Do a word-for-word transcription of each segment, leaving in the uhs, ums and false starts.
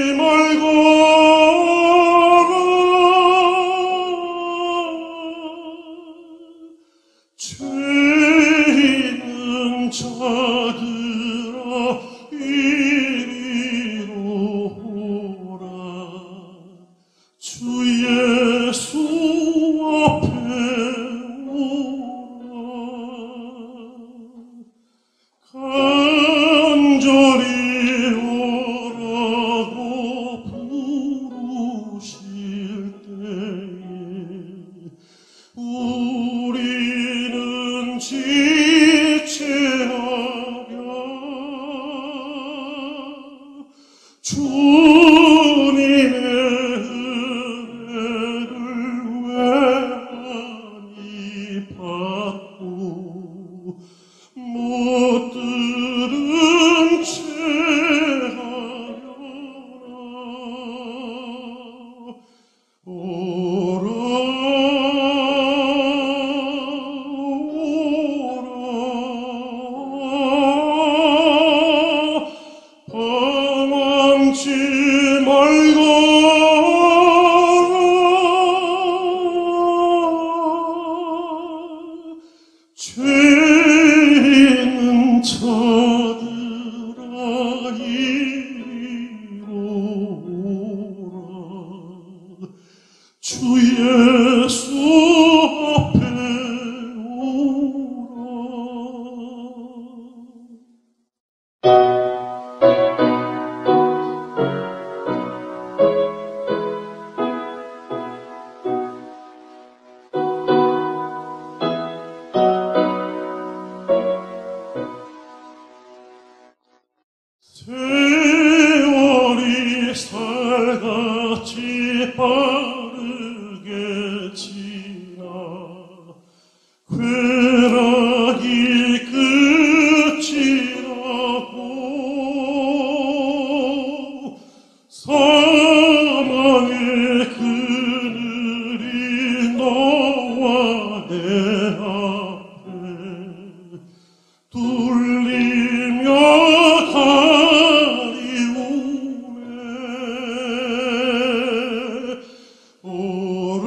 죄 있는 자들아 이리로 오라. 주 예수 앞에 오라. 간절히 오라고 부르실 때에 우리는 지체하며 주님의 은혜를 외하니 받고 못 들은 채 하려나. 오라 방황치 말거라. 죄 있는 자들아 이리로 오라. 주 예수 앞에 오라. 세월이 살같이 빠르게 지나 쾌락이 끝이 나고 사망의 그늘이 너와 내 앞에 뚫리며 가리우네. 오라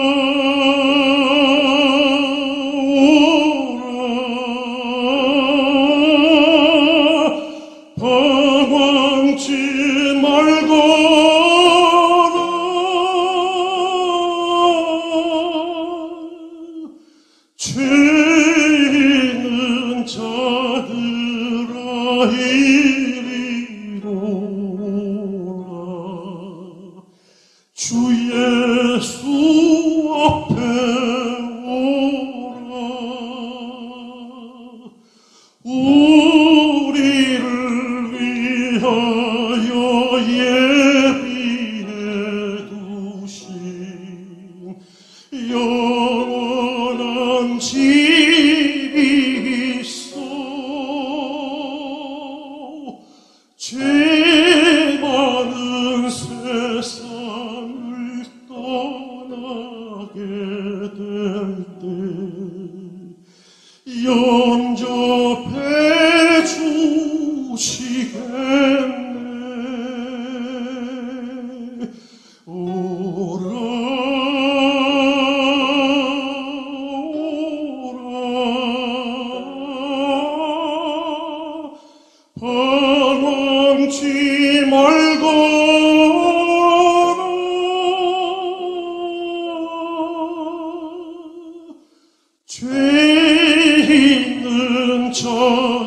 오라 방황치 말거라. 죄 있는 자들아 이리로 오라. 주 예수 앞에 오라. 우리를 위하여 예비해 두신 영원한 집이 있어. 죄 많은 세상을 떠나게 될 때 영접해 주시겠네. 오라 방황치 말거라. 죄 있는 자